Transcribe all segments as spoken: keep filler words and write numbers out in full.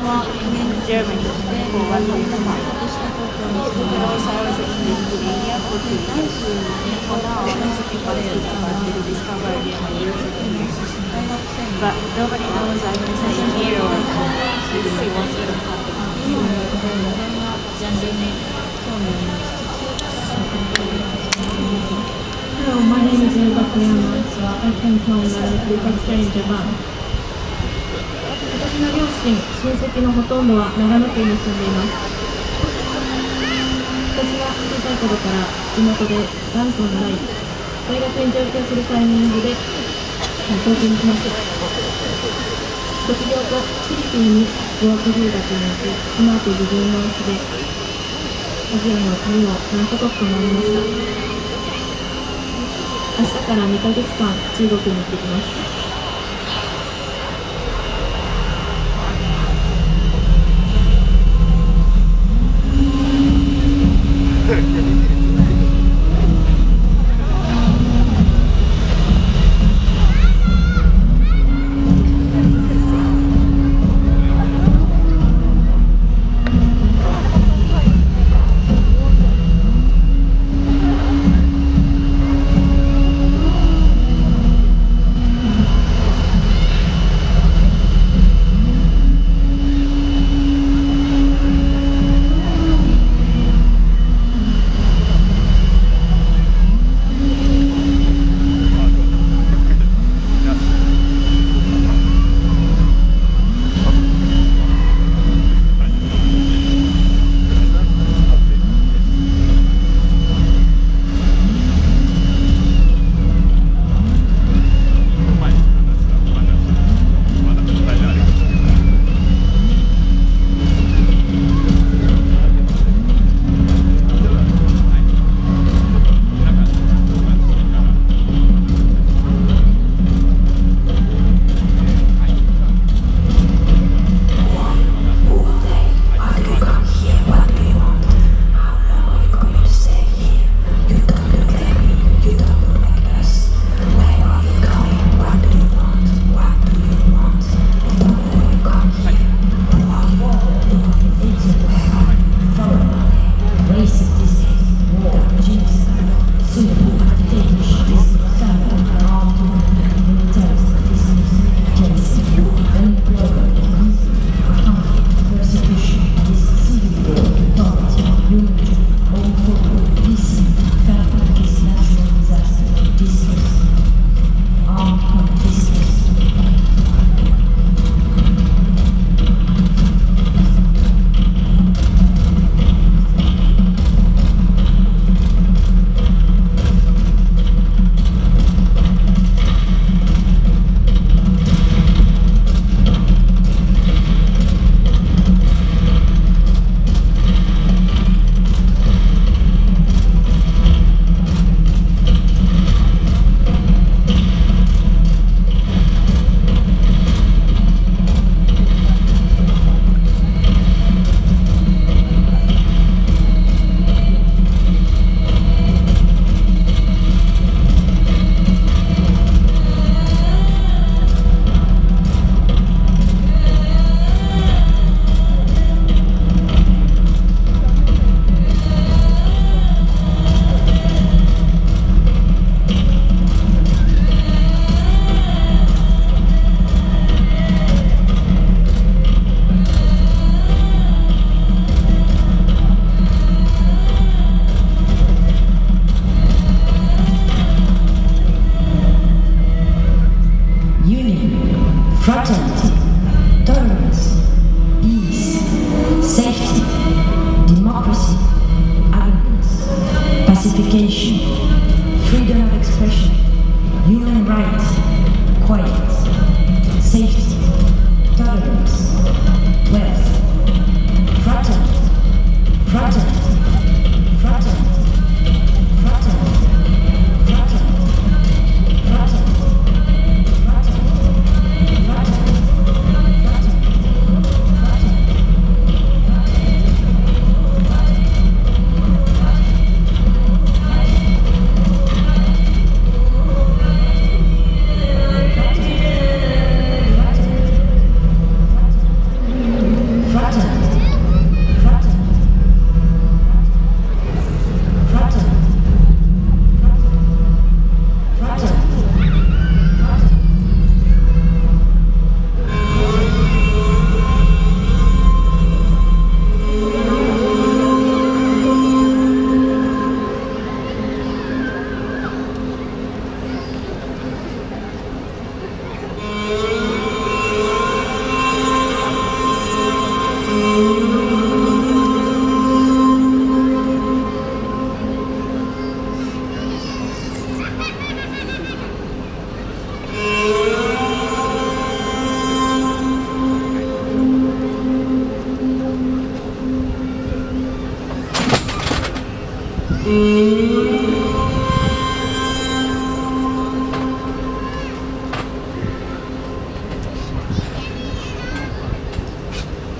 Germany for one year. So also I was in Korea for two years. And for now, I was thinking about to discover again my music. But nobody knows I'm going to stay here or to see what's going to happen. Hello, my name is Yuka Koyama. I came from the factory in Japan. 私の両親、親戚のほとんどは長野県に住んでいます。私は小さい頃から地元でダンスを習い、大学に上京するタイミングで東京に来ました。卒業後、フィリピンに語学留学に行き、その後自分の足でアジアの国を何カ国か回りました。明日からにかげつかん中国に行ってきます。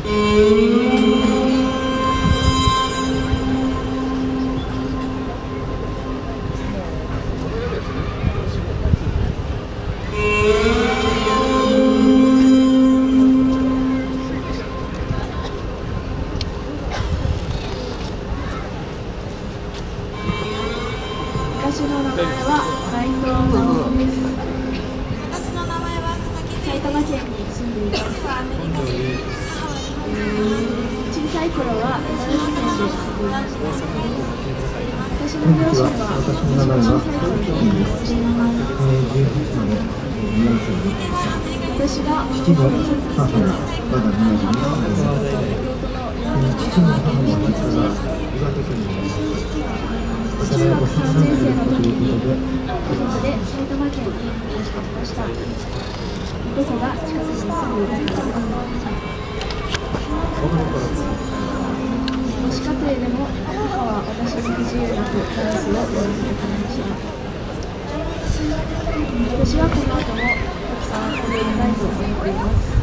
私の名前は内藤直美です。 私の名前は佐々木埼玉県に住んでいます。 父はアメリカ人、母は日本人です。 小さい頃は長野県で遊んでいました。私の両親は小さい頃に離婚しています。私が弟の弟の中学さんねん生の時に家族で埼玉県に引っ越してきました。どこが近くに住んでいたからです。母子家庭でも母は私に不自由なくダンスをやらせてくれました。私はこの後もたくさん踊りたいと思っています。